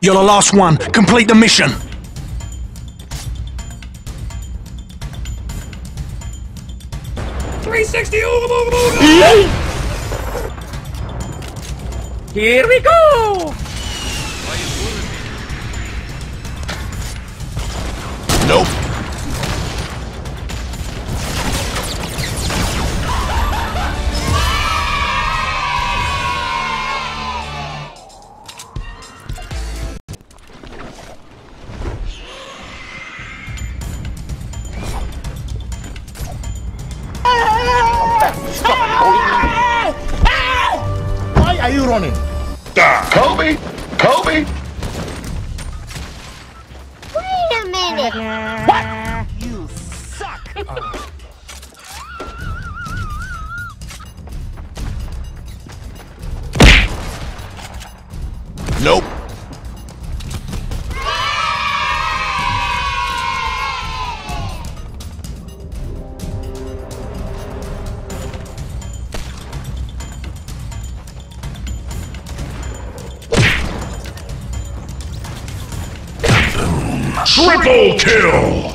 You're the last one. Complete the mission. Here we go! Nope. Why are you running? Kobe! Kobe! Wait a minute! What? You suck! Nope. Triple kill!